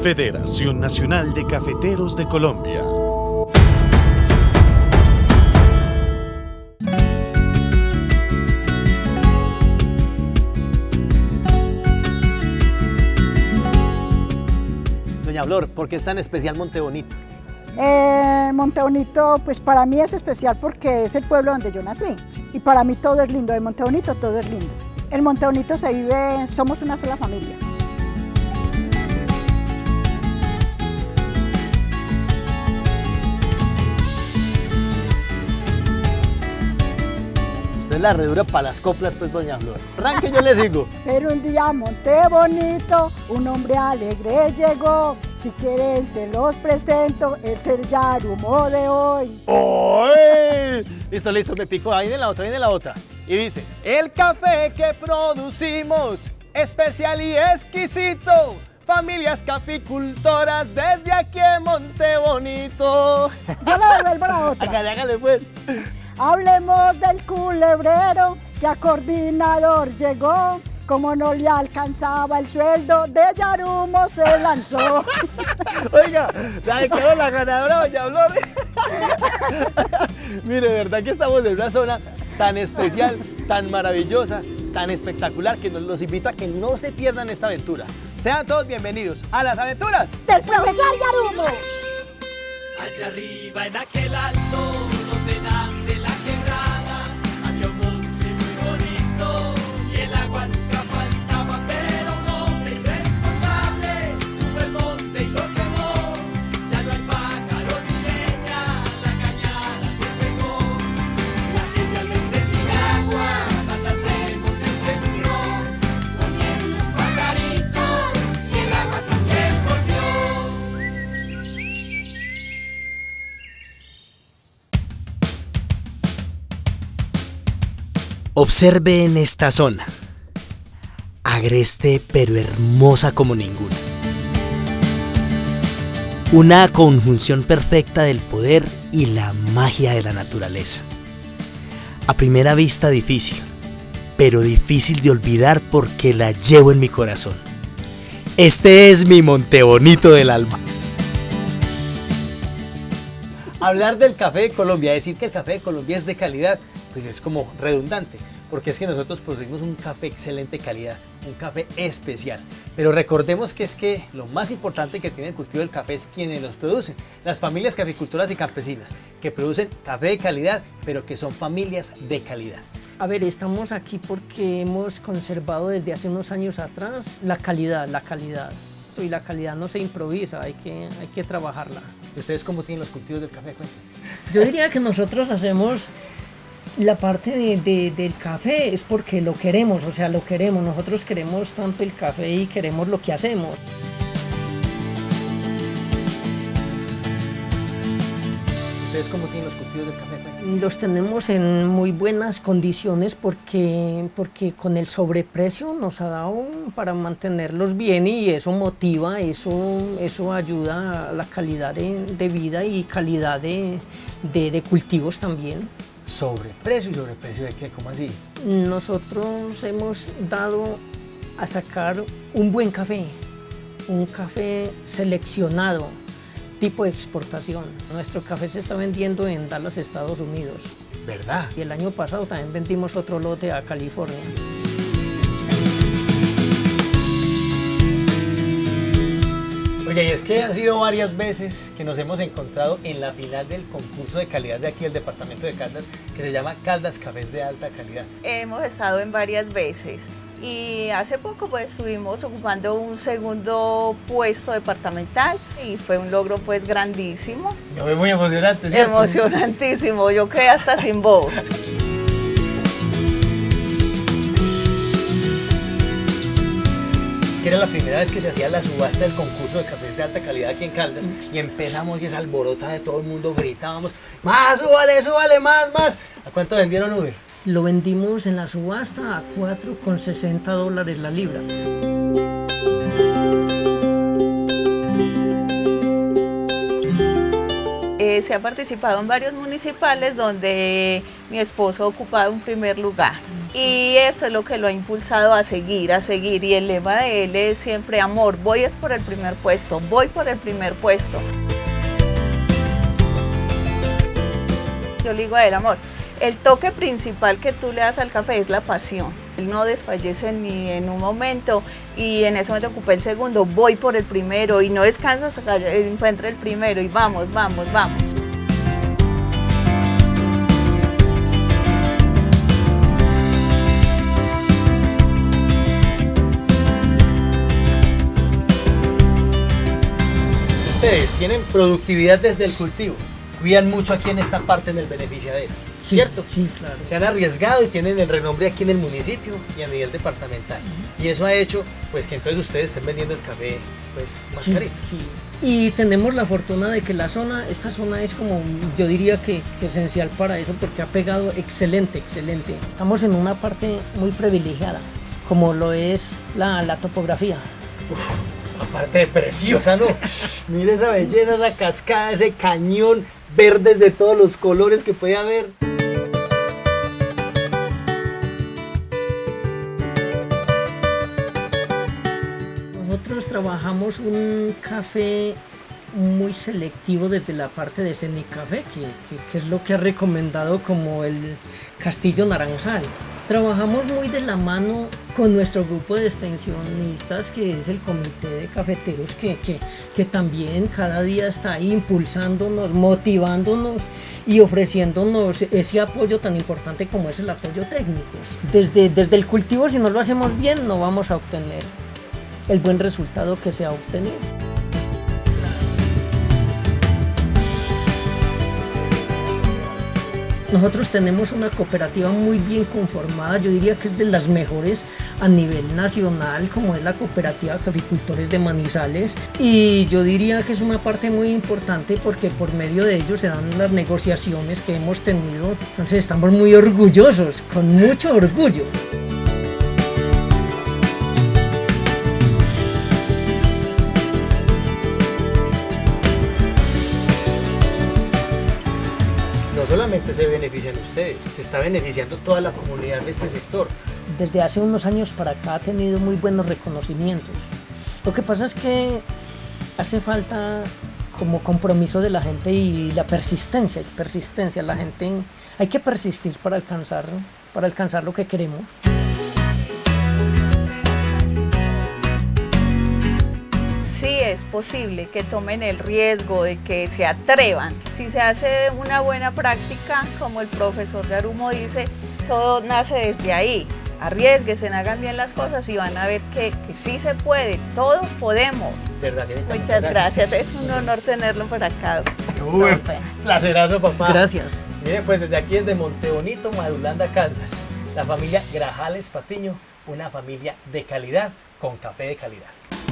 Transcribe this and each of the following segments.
Federación Nacional de Cafeteros de Colombia. Doña Flor, ¿por qué es tan especial Monte Bonito? Monte Bonito, pues para mí es especial porque es el pueblo donde yo nací. Y para mí todo es lindo, en Monte Bonito todo es lindo. En Monte Bonito se vive, somos una sola familia. Usted es la redura para las coplas, pues, doña Flor. Arranque, yo le sigo. Pero un día a Monte Bonito, un hombre alegre llegó. Si quieren se los presento, es el Yarumo de hoy. ¡Ay! Listo, listo, me pico. Ahí viene la otra, viene la otra. Y dice, el café que producimos, especial y exquisito. Familias caficultoras desde aquí en Monte Bonito. Yo le devuelvo la otra. Hágale pues. Hablemos del culebrero que a coordinador llegó. Como no le alcanzaba el sueldo, de Yarumo se lanzó. Oiga, ¿sabe qué es la ganadora, doña Flor? Mire, de verdad que estamos en una zona tan especial, tan maravillosa, tan espectacular, que nos los invito a que no se pierdan esta aventura. Sean todos bienvenidos a las aventuras del profesor Yarumo. Allá arriba en aquel alto donde nace la quebrada, había un monte muy bonito y el agua nunca faltaba, pero un hombre irresponsable tuvo el monte y lo quemó. Ya no hay pájaros ni leña, la cañada se secó. La gente al verse sin agua, patas de monte se murió. Comieron los pajaritos y el agua también volvió. Observe en esta zona, agreste pero hermosa como ninguna. Una conjunción perfecta del poder y la magia de la naturaleza. A primera vista difícil, pero difícil de olvidar porque la llevo en mi corazón. Este es mi Monte Bonito del alma. Hablar del café de Colombia, decir que el café de Colombia es de calidad, pues es como redundante, porque es que nosotros producimos un café de excelente calidad, un café especial. Pero recordemos que es que lo más importante que tiene el cultivo del café es quienes los producen, las familias caficultoras y campesinas, que producen café de calidad, pero que son familias de calidad. A ver, estamos aquí porque hemos conservado desde hace unos años atrás la calidad. Y la calidad no se improvisa, hay que trabajarla. ¿Y ustedes cómo tienen los cultivos del café? Yo diría que nosotros hacemos la parte del café es porque lo queremos, o sea, lo queremos. Nosotros queremos tanto el café y queremos lo que hacemos. ¿Ustedes cómo tienen los cultivos del café? Los tenemos en muy buenas condiciones porque con el sobreprecio nos ha dado para mantenerlos bien y eso motiva, eso ayuda a la calidad de vida y calidad de cultivos también. ¿Sobreprecio y sobreprecio de qué? ¿Cómo así? Nosotros hemos dado a sacar un buen café, un café seleccionado, tipo de exportación. Nuestro café se está vendiendo en Dallas, Estados Unidos. ¿Verdad? Y el año pasado también vendimos otro lote a California. Oiga, y es que han sido varias veces que nos hemos encontrado en la final del concurso de calidad de aquí del departamento de Caldas, que se llama Caldas Cafés de Alta Calidad. Hemos estado en varias veces y hace poco pues estuvimos ocupando un segundo puesto departamental y fue un logro pues grandísimo. Yo veo muy emocionante, ¿cierto? Emocionantísimo, yo quedé hasta sin voz. Que era la primera vez que se hacía la subasta del concurso de cafés de alta calidad aquí en Caldas y empezamos y esa alborota de todo el mundo, gritábamos, más, súbale, súbale, más. ¿A cuánto vendieron Uber? Lo vendimos en la subasta a $4,60 la libra. se ha participado en varios municipales donde mi esposo ha ocupado un primer lugar. Y eso es lo que lo ha impulsado a seguir, y el lema de él es siempre amor, voy es por el primer puesto, voy por el primer puesto. Yo le digo a él, amor, el toque principal que tú le das al café es la pasión. Él no desfallece ni en un momento y en ese momento ocupé el segundo, voy por el primero y no descanso hasta que encuentre el primero y vamos, vamos, vamos. Ustedes tienen productividad desde el cultivo, cuidan mucho aquí en esta parte en el beneficiadero, Sí, ¿cierto? Sí, claro. Se han arriesgado y tienen el renombre aquí en el municipio y a nivel departamental. Y eso ha hecho pues que entonces ustedes estén vendiendo el café pues más Sí, carito. sí. Y tenemos la fortuna de que esta zona es como, yo diría que esencial para eso porque ha pegado excelente, excelente. Estamos en una parte muy privilegiada, como lo es la topografía. Aparte de preciosa, ¿no? Mire esa belleza, esa cascada, ese cañón, verdes de todos los colores que puede haber. Nosotros trabajamos un café muy selectivo desde la parte de Cenicafé, que es lo que ha recomendado como el Castillo Naranjal. Trabajamos muy de la mano con nuestro grupo de extensionistas, que es el Comité de Cafeteros, que también cada día está ahí impulsándonos, motivándonos y ofreciéndonos ese apoyo tan importante como es el apoyo técnico. Desde el cultivo, si no lo hacemos bien, no vamos a obtener el buen resultado que se ha obtenido. Nosotros tenemos una cooperativa muy bien conformada, yo diría que es de las mejores a nivel nacional, como es la Cooperativa de Caficultores de Manizales, y yo diría que es una parte muy importante porque por medio de ellos se dan las negociaciones que hemos tenido, entonces estamos muy orgullosos, con mucho orgullo. No solamente se benefician ustedes, se está beneficiando toda la comunidad de este sector. Desde hace unos años para acá ha tenido muy buenos reconocimientos. Lo que pasa es que hace falta como compromiso de la gente y la persistencia. La gente, hay que persistir para alcanzar lo que queremos. Sí es posible que tomen el riesgo de que se atrevan. Si se hace una buena práctica, como el profesor Garumo dice, todo nace desde ahí. Arriésguense, hagan bien las cosas y van a ver que sí se puede, todos podemos. ¿Verdad, Dianita? Muchas gracias, es un honor tenerlo por acá. Uy, placerazo, papá. Gracias. Miren, pues desde aquí, desde Monte Bonito, Madulanda, Caldas, la familia Grajales Patiño, una familia de calidad con café de calidad.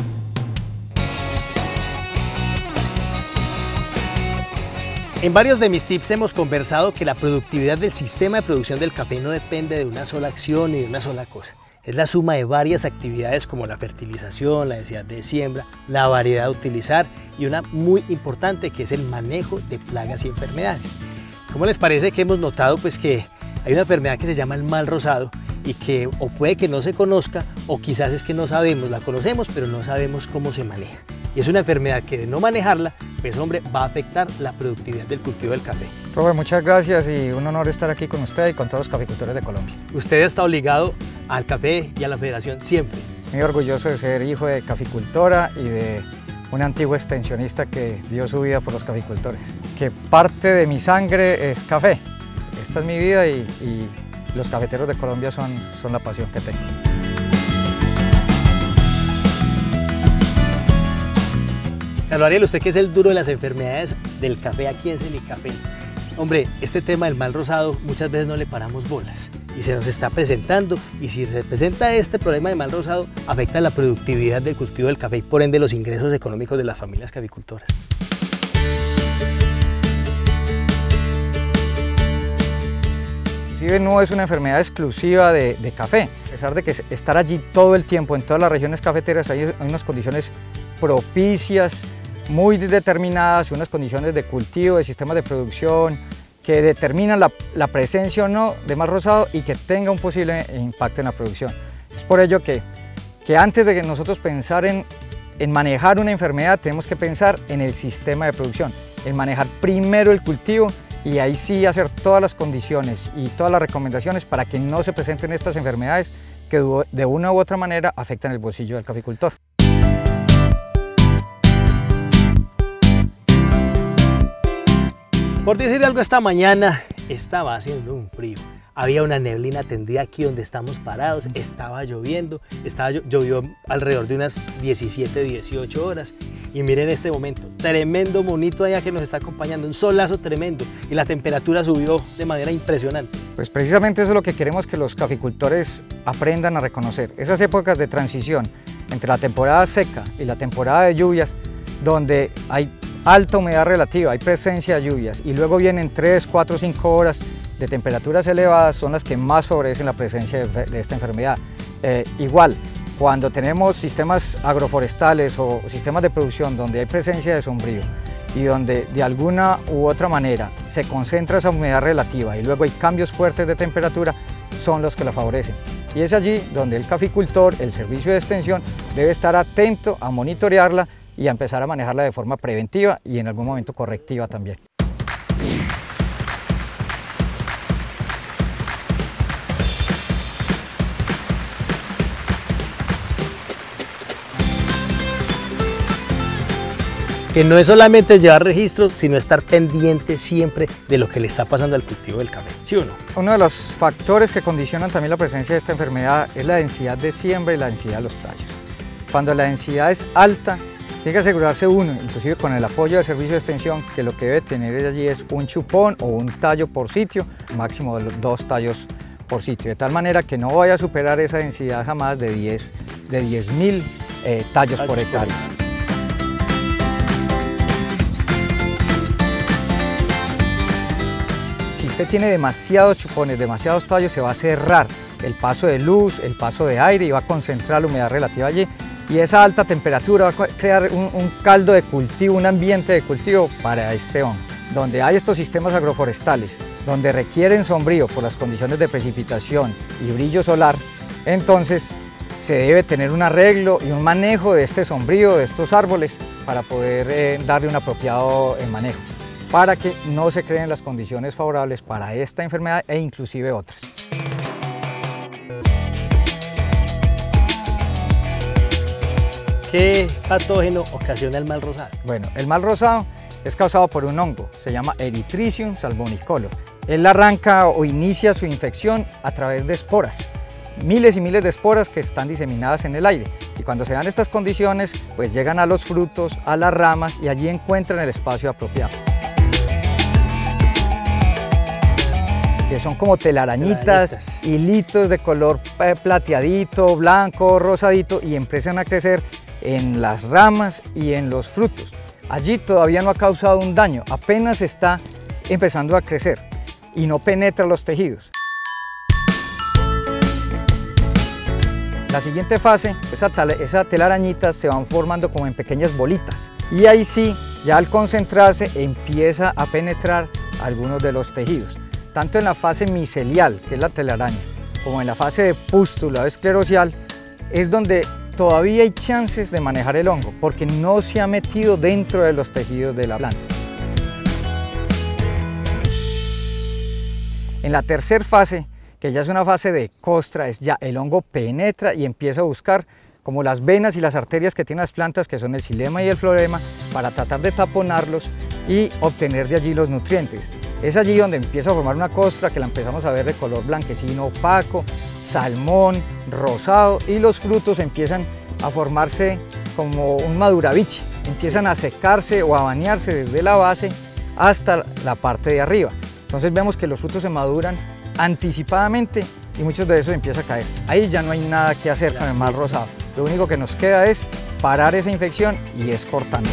En varios de mis tips hemos conversado que la productividad del sistema de producción del café no depende de una sola acción ni de una sola cosa. Es la suma de varias actividades como la fertilización, la densidad de siembra, la variedad a utilizar y una muy importante que es el manejo de plagas y enfermedades. ¿Cómo les parece que hemos notado pues que hay una enfermedad que se llama el mal rosado y que o puede que no se conozca o quizás es que no sabemos, la conocemos pero no sabemos cómo se maneja? Y es una enfermedad que de no manejarla, pues hombre, va a afectar la productividad del cultivo del café. Profe, muchas gracias y un honor estar aquí con usted y con todos los caficultores de Colombia. Usted está ligado al café y a la federación siempre. Muy orgulloso de ser hijo de caficultora y de una antigua extensionista que dio su vida por los caficultores. Que parte de mi sangre es café. Esta es mi vida y los cafeteros de Colombia son la pasión que tengo. Carlos Ariel, usted que es el duro de las enfermedades del café aquí en Cenicafé. Hombre, este tema del mal rosado muchas veces no le paramos bolas y se nos está presentando, y si se presenta este problema de mal rosado afecta la productividad del cultivo del café y por ende los ingresos económicos de las familias caficultoras. Inclusive no es una enfermedad exclusiva de café, a pesar de que estar allí todo el tiempo en todas las regiones cafeteras hay unas condiciones propicias, muy determinadas, unas condiciones de cultivo, de sistemas de producción, que determinan la presencia o no de mal rosado y que tenga un posible impacto en la producción. Es por ello que antes de que nosotros pensar en manejar una enfermedad, tenemos que pensar en el sistema de producción, en manejar primero el cultivo y ahí sí hacer todas las condiciones y todas las recomendaciones para que no se presenten estas enfermedades que de una u otra manera afectan el bolsillo del caficultor. Por decir algo, esta mañana estaba haciendo un frío. Había una neblina tendida aquí donde estamos parados, estaba lloviendo, llovió alrededor de unas 17, 18 horas. Y miren este momento, tremendo monito allá que nos está acompañando, un solazo tremendo y la temperatura subió de manera impresionante. Pues precisamente eso es lo que queremos que los caficultores aprendan a reconocer. Esas épocas de transición entre la temporada seca y la temporada de lluvias, donde hay alta humedad relativa, hay presencia de lluvias y luego vienen 3, 4, 5 horas de temperaturas elevadas, son las que más favorecen la presencia de esta enfermedad. Igual, cuando tenemos sistemas agroforestales o sistemas de producción donde hay presencia de sombrío y donde de alguna u otra manera se concentra esa humedad relativa y luego hay cambios fuertes de temperatura, son los que la favorecen. Y es allí donde el caficultor, el servicio de extensión, debe estar atento a monitorearla y a empezar a manejarla de forma preventiva y en algún momento correctiva también. Que no es solamente llevar registros, sino estar pendiente siempre de lo que le está pasando al cultivo del café, ¿sí o no? Uno de los factores que condicionan también la presencia de esta enfermedad es la densidad de siembra y la densidad de los tallos. Cuando la densidad es alta, tiene que asegurarse uno, inclusive con el apoyo del servicio de extensión, que lo que debe tener allí es un chupón o un tallo por sitio, máximo de 2 tallos por sitio, de tal manera que no vaya a superar esa densidad jamás de 10.000 tallos por hectárea. Si usted tiene demasiados chupones, demasiados tallos, se va a cerrar el paso de luz, el paso de aire y va a concentrar la humedad relativa allí. Y esa alta temperatura va a crear un caldo de cultivo, un ambiente de cultivo para este hongo. Donde hay estos sistemas agroforestales, donde requieren sombrío por las condiciones de precipitación y brillo solar, entonces se debe tener un arreglo y un manejo de este sombrío, de estos árboles, para poder darle un apropiado manejo, para que no se creen las condiciones favorables para esta enfermedad e inclusive otras. ¿Qué patógeno ocasiona el mal rosado? Bueno, el mal rosado es causado por un hongo, se llama Erythricium salmonicolor. Él arranca o inicia su infección a través de esporas, miles y miles de esporas que están diseminadas en el aire. Y cuando se dan estas condiciones, pues llegan a los frutos, a las ramas y allí encuentran el espacio apropiado. Que son como telarañitas, hilitos de color plateadito, blanco, rosadito y empiezan a crecer en las ramas y en los frutos. Allí todavía no ha causado un daño, apenas está empezando a crecer y no penetra los tejidos. La siguiente fase, esas telarañitas se van formando como en pequeñas bolitas y ahí sí, ya al concentrarse empieza a penetrar algunos de los tejidos, tanto en la fase micelial, que es la telaraña, como en la fase de pústula o esclerosial, es donde todavía hay chances de manejar el hongo, porque no se ha metido dentro de los tejidos de la planta. En la tercera fase, que ya es una fase de costra, es ya el hongo penetra y empieza a buscar como las venas y las arterias que tienen las plantas, que son el xilema y el florema, para tratar de taponarlos y obtener de allí los nutrientes. Es allí donde empieza a formar una costra que la empezamos a ver de color blanquecino opaco, salmón, rosado, y los frutos empiezan a formarse como un maduraviche, empiezan a secarse o a bañarse desde la base hasta la parte de arriba. Entonces vemos que los frutos se maduran anticipadamente y muchos de esos empiezan a caer. Ahí ya no hay nada que hacer con el mal rosado. Lo único que nos queda es parar esa infección y es cortando.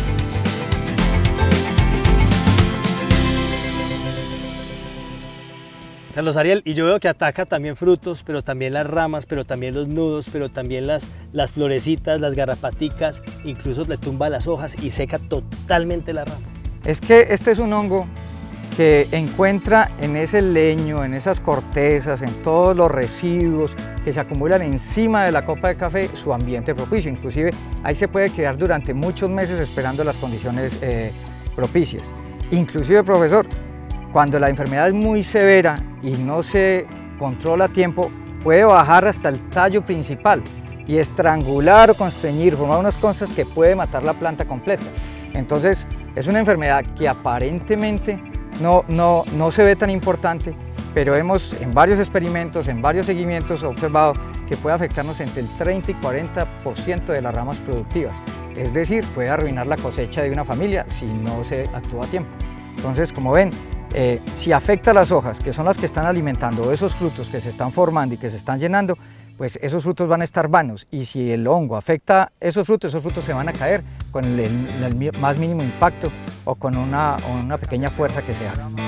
Carlos Ariel, y yo veo que ataca también frutos, pero también las ramas, pero también los nudos, pero también las florecitas, las garrapaticas, incluso le tumba las hojas y seca totalmente la rama. Es que este es un hongo que encuentra en ese leño, en esas cortezas, en todos los residuos que se acumulan encima de la copa de café, su ambiente propicio. Inclusive ahí se puede quedar durante muchos meses esperando las condiciones propicias. Inclusive, profesor, cuando la enfermedad es muy severa y no se controla a tiempo, puede bajar hasta el tallo principal y estrangular o constreñir, formar unas cosas que puede matar la planta completa. Entonces, es una enfermedad que aparentemente no se ve tan importante, pero hemos en varios experimentos, en varios seguimientos observado que puede afectarnos entre el 30 y 40% de las ramas productivas. Es decir, puede arruinar la cosecha de una familia si no se actúa a tiempo. Entonces, como ven, si afecta las hojas, que son las que están alimentando esos frutos que se están formando y que se están llenando, pues esos frutos van a estar vanos, y si el hongo afecta esos frutos se van a caer con el más mínimo impacto o con una pequeña fuerza que se haga.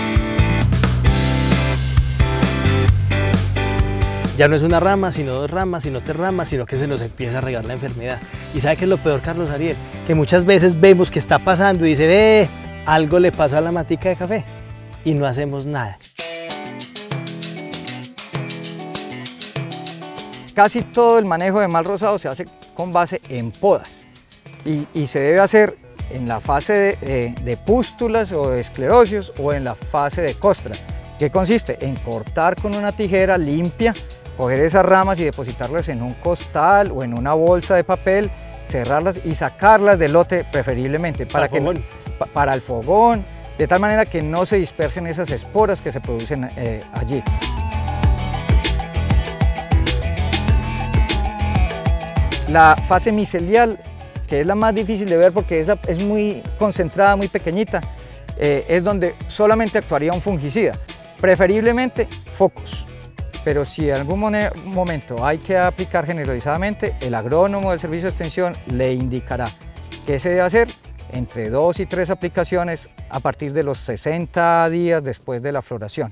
Ya no es una rama, sino dos ramas, sino tres ramas, sino que se nos empieza a regar la enfermedad. ¿Y sabe qué es lo peor, Carlos Ariel? Que muchas veces vemos que está pasando y dice, algo le pasó a la matica de café, y no hacemos nada. Casi todo el manejo de mal rosado se hace con base en podas y se debe hacer en la fase de pústulas o de esclerosios o en la fase de costra, que consiste en cortar con una tijera limpia, coger esas ramas y depositarlas en un costal o en una bolsa de papel, cerrarlas y sacarlas del lote preferiblemente para el fogón, de tal manera que no se dispersen esas esporas que se producen allí. La fase micelial, que es la más difícil de ver porque es muy concentrada, muy pequeñita, es donde solamente actuaría un fungicida, preferiblemente focos. Pero si en algún momento hay que aplicar generalizadamente, el agrónomo del servicio de extensión le indicará qué se debe hacer entre 2 y 3 aplicaciones a partir de los 60 días después de la floración.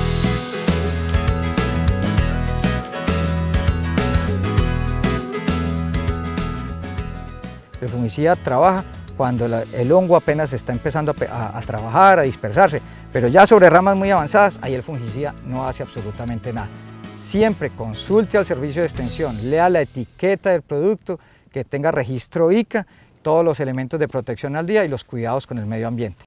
El fungicida trabaja cuando el hongo apenas está empezando a trabajar, a dispersarse, pero ya sobre ramas muy avanzadas, ahí el fungicida no hace absolutamente nada. Siempre consulte al servicio de extensión, lea la etiqueta del producto, que tenga registro ICA, todos los elementos de protección al día y los cuidados con el medio ambiente.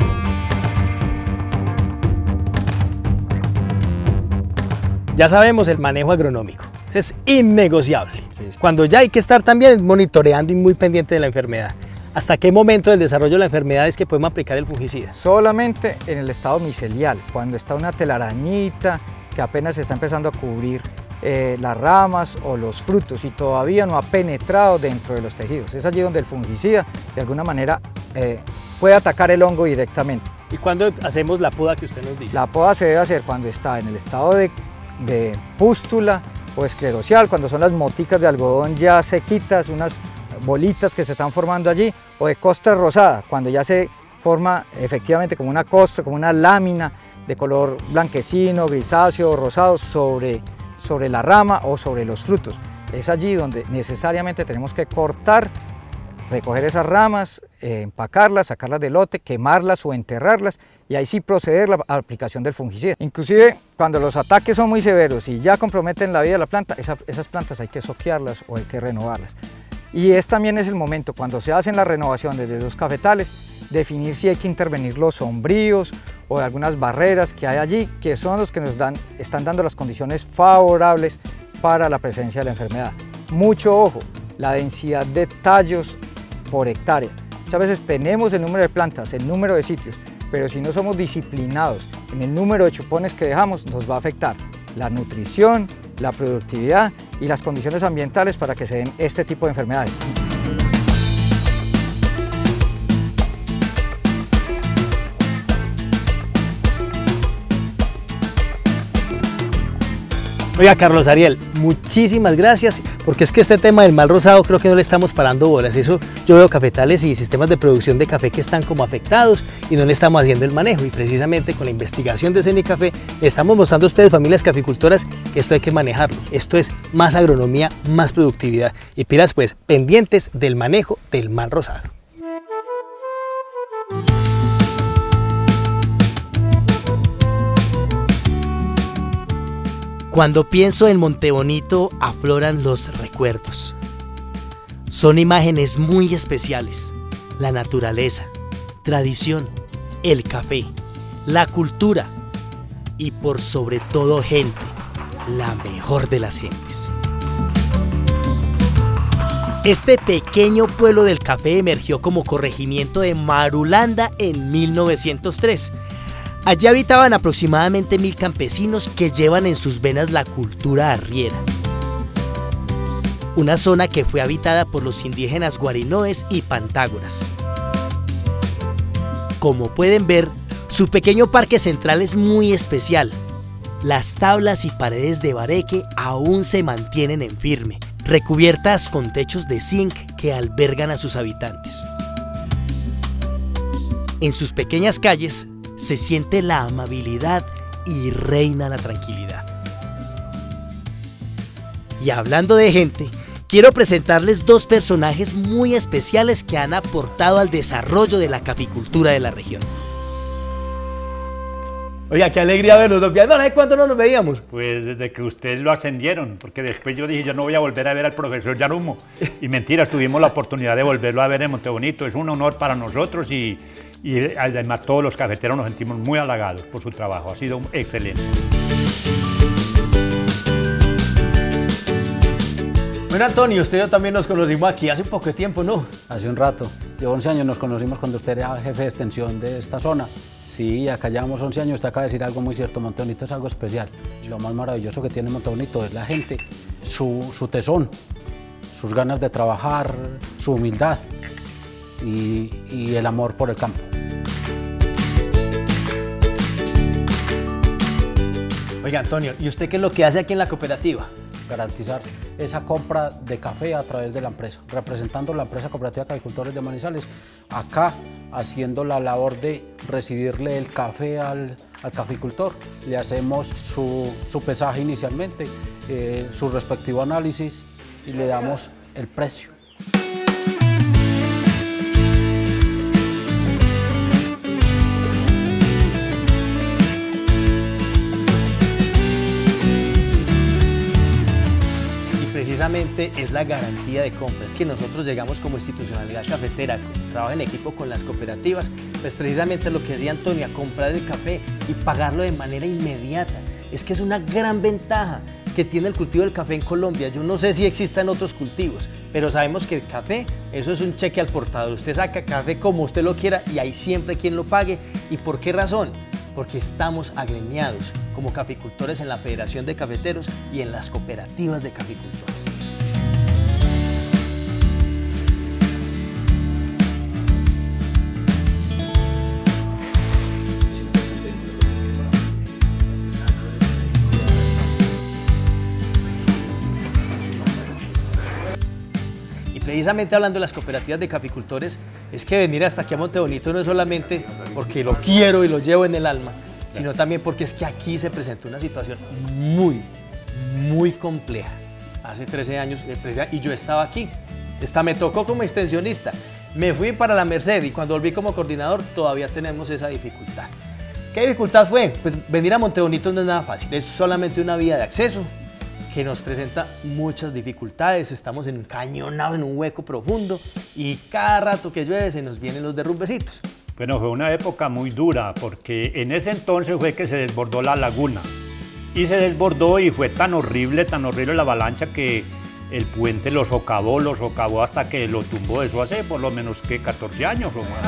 Ya sabemos el manejo agronómico, es innegociable. Sí. Cuando ya hay que estar también monitoreando y muy pendiente de la enfermedad. ¿Hasta qué momento del desarrollo de la enfermedad es que podemos aplicar el fungicida? Solamente en el estado micelial, cuando está una telarañita que apenas está empezando a cubrir las ramas o los frutos y todavía no ha penetrado dentro de los tejidos. Es allí donde el fungicida de alguna manera puede atacar el hongo directamente. ¿Y cuándo hacemos la poda que usted nos dice? La poda se debe hacer cuando está en el estado de pústula o esclerosial, cuando son las moticas de algodón ya sequitas, unas bolitas que se están formando allí, o de costra rosada, cuando ya se forma efectivamente como una costra, como una lámina de color blanquecino, grisáceo o rosado sobre la rama o sobre los frutos. Es allí donde necesariamente tenemos que cortar, recoger esas ramas, empacarlas, sacarlas del lote, quemarlas o enterrarlas, y ahí sí proceder a la aplicación del fungicida. Inclusive cuando los ataques son muy severos y ya comprometen la vida de la planta, esas plantas hay que soquearlas o hay que renovarlas. Y también es el momento, cuando se hacen la renovación desde los cafetales, definir si hay que intervenir los sombríos o algunas barreras que hay allí, que son los que nos están dando las condiciones favorables para la presencia de la enfermedad. Mucho ojo, la densidad de tallos por hectárea. Muchas veces tenemos el número de plantas, el número de sitios, pero si no somos disciplinados en el número de chupones que dejamos, nos va a afectar la nutrición, la productividad y las condiciones ambientales para que se den este tipo de enfermedades. Oiga, Carlos Ariel, muchísimas gracias, porque es que este tema del mal rosado creo que no le estamos parando bolas. Eso yo veo cafetales y sistemas de producción de café que están como afectados y no le estamos haciendo el manejo. Y precisamente con la investigación de Cenicafé le estamos mostrando a ustedes, familias caficultoras, que esto hay que manejarlo. Esto es más agronomía, más productividad. Y pilas pues pendientes del manejo del mal rosado. Cuando pienso en Montebonito afloran los recuerdos. Son imágenes muy especiales. La naturaleza, tradición, el café, la cultura y por sobre todo gente, la mejor de las gentes. Este pequeño pueblo del café emergió como corregimiento de Marulanda en 1903. Allí habitaban aproximadamente 1000 campesinos que llevan en sus venas la cultura arriera. Una zona que fue habitada por los indígenas guarinoes y pantágoras. Como pueden ver, su pequeño parque central es muy especial. Las tablas y paredes de bareque aún se mantienen en firme, recubiertas con techos de zinc que albergan a sus habitantes. En sus pequeñas calles se siente la amabilidad y reina la tranquilidad. Y hablando de gente, quiero presentarles dos personajes muy especiales que han aportado al desarrollo de la caficultura de la región. Oiga, qué alegría verlos, don Piano. ¿Hace cuánto no nos veíamos? Pues desde que ustedes lo ascendieron, porque después yo dije, yo no voy a volver a ver al profesor Yarumo. Y mentiras, tuvimos la oportunidad de volverlo a ver en Montebonito. Es un honor para nosotros y además todos los cafeteros nos sentimos muy halagados por su trabajo. Ha sido excelente. Bueno, Antonio, usted y yo también nos conocimos aquí hace un poco de tiempo, ¿no? Hace un rato. Llevo 11 años, nos conocimos cuando usted era jefe de extensión de esta zona. Sí, acá llevamos 11 años, usted acaba de decir algo muy cierto, Montebonito es algo especial. Lo más maravilloso que tiene Montebonito es la gente, su tesón, sus ganas de trabajar, su humildad y el amor por el campo. Oiga, Antonio, ¿y usted qué es lo que hace aquí en la cooperativa? Garantizar esa compra de café a través de la empresa, representando la empresa Cooperativa de Caficultores de Manizales, acá haciendo la labor de recibirle el café al caficultor. Le hacemos su pesaje inicialmente, su respectivo análisis y le damos el precio. Precisamente es la garantía de compra. Es que nosotros llegamos como institucionalidad cafetera, trabajo en equipo con las cooperativas, pues precisamente lo que decía Antonio, a comprar el café y pagarlo de manera inmediata. Es que es una gran ventaja que tiene el cultivo del café en Colombia. Yo no sé si existan otros cultivos, pero sabemos que el café, eso es un cheque al portador. Usted saca café como usted lo quiera y hay siempre quien lo pague. ¿Y por qué razón? Porque estamos agremiados como caficultores en la Federación de Cafeteros y en las cooperativas de caficultores. Precisamente hablando de las cooperativas de caficultores, es que venir hasta aquí a Montebonito no es solamente porque lo quiero y lo llevo en el alma, sino también porque es que aquí se presentó una situación muy compleja. Hace 13 años, y yo estaba aquí. Me tocó como extensionista, me fui para la Merced y cuando volví como coordinador todavía tenemos esa dificultad. ¿Qué dificultad fue? Pues venir a Montebonito no es nada fácil, es solamente una vía de acceso que nos presenta muchas dificultades, estamos encañonados en un hueco profundo y cada rato que llueve se nos vienen los derrumbecitos. Bueno, fue una época muy dura porque en ese entonces fue que se desbordó la laguna y se desbordó y fue tan horrible la avalancha que el puente lo socavó hasta que lo tumbó. Eso hace por lo menos que 14 años o más.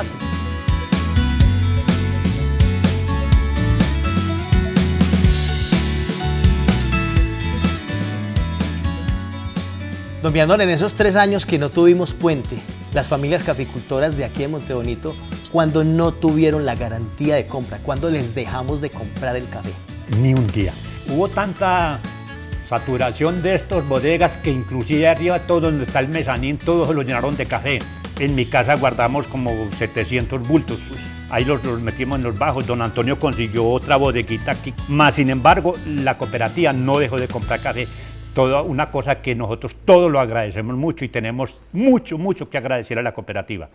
Don Vianor, en esos 3 años que no tuvimos puente, las familias caficultoras de aquí de Montebonito, ¿cuándo no tuvieron la garantía de compra? ¿Cuándo les dejamos de comprar el café? Ni un día. Hubo tanta saturación de estos bodegas que inclusive arriba todo donde está el mezanín, todos lo llenaron de café. En mi casa guardamos como 700 bultos. Ahí los metimos en los bajos. Don Antonio consiguió otra bodeguita aquí. Más sin embargo, la cooperativa no dejó de comprar café. Toda una cosa que nosotros todos lo agradecemos mucho y tenemos mucho, mucho que agradecer a la cooperativa.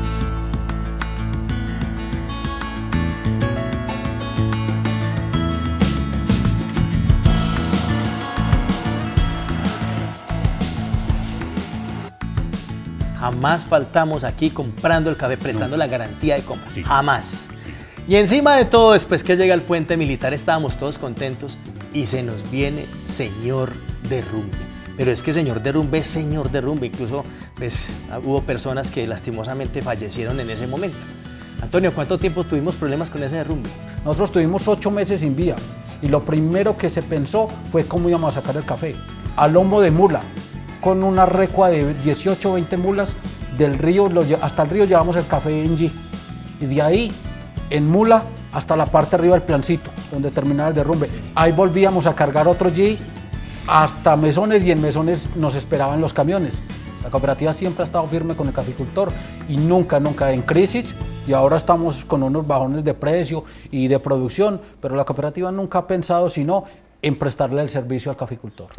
Jamás faltamos aquí comprando el café, prestando la garantía de compra. Sí. Jamás. Y encima de todo, después que llega el puente militar, estábamos todos contentos y se nos viene señor derrumbe. Pero es que señor derrumbe es señor derrumbe. Incluso pues, hubo personas que lastimosamente fallecieron en ese momento. Antonio, ¿cuánto tiempo tuvimos problemas con ese derrumbe? Nosotros tuvimos 8 meses sin vía y lo primero que se pensó fue cómo íbamos a sacar el café. A lomo de mula, con una recua de 18 o 20 mulas del río, hasta el río llevamos el café en G. Y de ahí, en mula, hasta la parte arriba del plancito, donde terminaba el derrumbe. Ahí volvíamos a cargar otro G hasta Mesones y en Mesones nos esperaban los camiones. La cooperativa siempre ha estado firme con el caficultor y nunca, nunca en crisis. Y ahora estamos con unos bajones de precio y de producción, pero la cooperativa nunca ha pensado sino en prestarle el servicio al caficultor.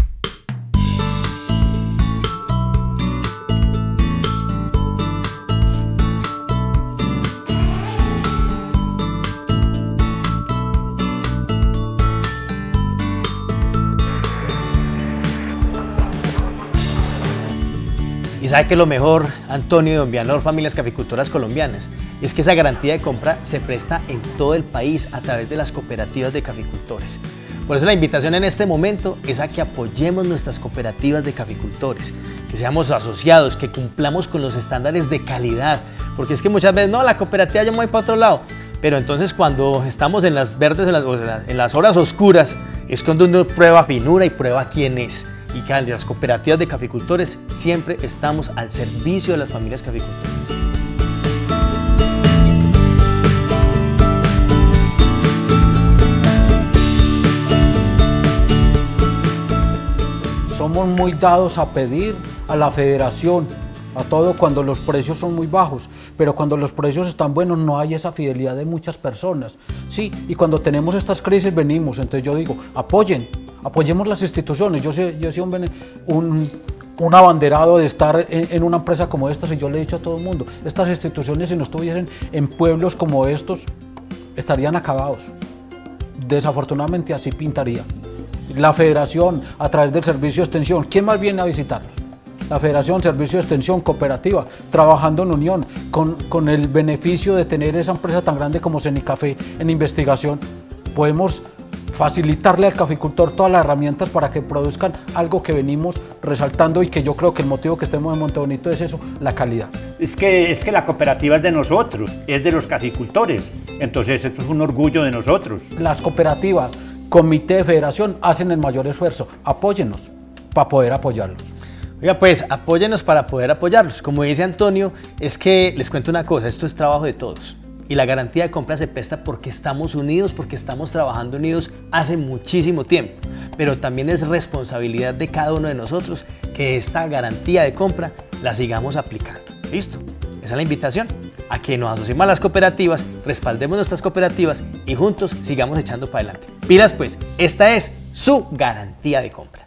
Y sabe que lo mejor, Antonio y don Vianor, familias caficultoras colombianas, es que esa garantía de compra se presta en todo el país a través de las cooperativas de caficultores. Por eso la invitación en este momento es a que apoyemos nuestras cooperativas de caficultores, que seamos asociados, que cumplamos con los estándares de calidad, porque es que muchas veces, no, la cooperativa yo me voy para otro lado, pero entonces cuando estamos en las verdes, en las horas oscuras, es cuando uno prueba finura y prueba quién es. Y que las cooperativas de caficultores siempre estamos al servicio de las familias caficultoras. Somos muy dados a pedir a la federación, a todo cuando los precios son muy bajos, pero cuando los precios están buenos no hay esa fidelidad de muchas personas. Sí, y cuando tenemos estas crisis venimos, entonces yo digo, apoyemos las instituciones. Yo soy un abanderado de estar en una empresa como esta, y yo le he dicho a todo el mundo, estas instituciones si no estuviesen en pueblos como estos, estarían acabados. Desafortunadamente así pintaría. La federación, a través del servicio de extensión, ¿quién más viene a visitarlos? La federación, servicio de extensión, cooperativa, trabajando en unión, con el beneficio de tener esa empresa tan grande como Cenicafé en investigación, podemos facilitarle al caficultor todas las herramientas para que produzcan algo que venimos resaltando y que yo creo que el motivo que estemos en Montebonito es eso, la calidad. Es que la cooperativa es de nosotros, es de los caficultores, entonces esto es un orgullo de nosotros. Las cooperativas, comité de federación hacen el mayor esfuerzo, apóyennos para poder apoyarlos. Oiga, pues apóyenos para poder apoyarlos. Como dice Antonio, es que les cuento una cosa, esto es trabajo de todos. Y la garantía de compra se presta porque estamos unidos, porque estamos trabajando unidos hace muchísimo tiempo. Pero también es responsabilidad de cada uno de nosotros que esta garantía de compra la sigamos aplicando. ¿Listo? Esa es la invitación, a que nos asociemos a las cooperativas, respaldemos nuestras cooperativas y juntos sigamos echando para adelante. Pilas pues, esta es su garantía de compra.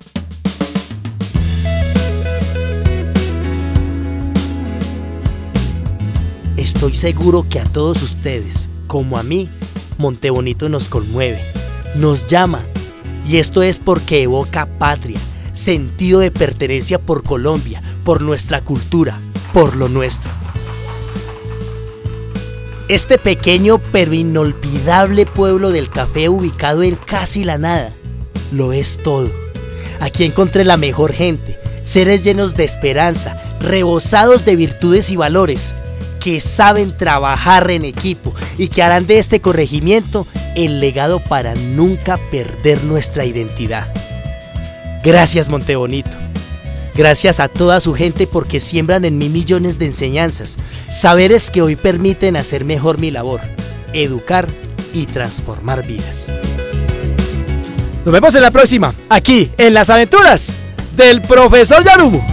Estoy seguro que a todos ustedes, como a mí, Montebonito nos conmueve, nos llama, y esto es porque evoca patria, sentido de pertenencia por Colombia, por nuestra cultura, por lo nuestro. Este pequeño pero inolvidable pueblo del café ubicado en casi la nada, lo es todo. Aquí encontré la mejor gente, seres llenos de esperanza, rebosados de virtudes y valores, que saben trabajar en equipo y que harán de este corregimiento el legado para nunca perder nuestra identidad. Gracias, Montebonito. Gracias a toda su gente porque siembran en mí millones de enseñanzas, saberes que hoy permiten hacer mejor mi labor, educar y transformar vidas. Nos vemos en la próxima, aquí en las aventuras del profesor Yarumo.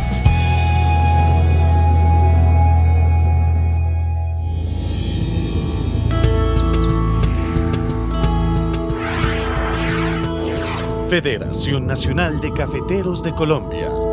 Federación Nacional de Cafeteros de Colombia.